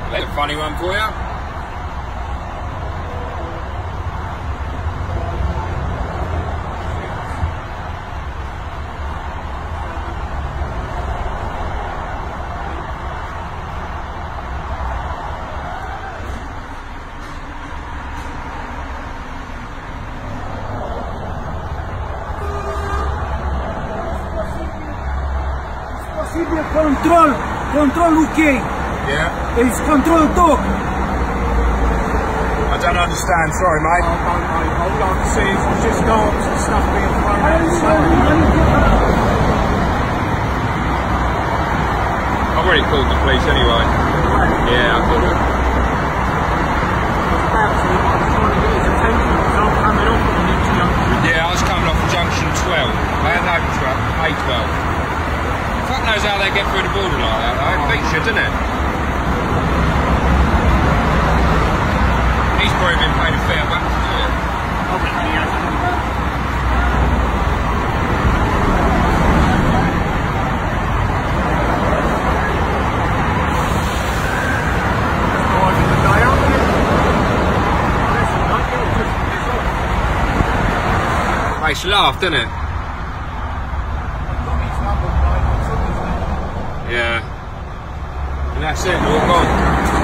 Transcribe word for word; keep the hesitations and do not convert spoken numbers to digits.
That's a funny one for you. Control, control U K. Yeah. It's control dog. I don't understand, sorry mate. I don't know, all I can see is just dogs and stuff being thrown outside. I've already called the police anyway. Yeah, I called them. Yeah, I was coming off junction twelve. I had no truck, A twelve. Fuck knows how they get through the border like that though. It beats you, doesn't it? He's probably been paid a fair whack to do it. I bet he has. Makes you laugh, doesn't it? Yeah. And that's it, walk on.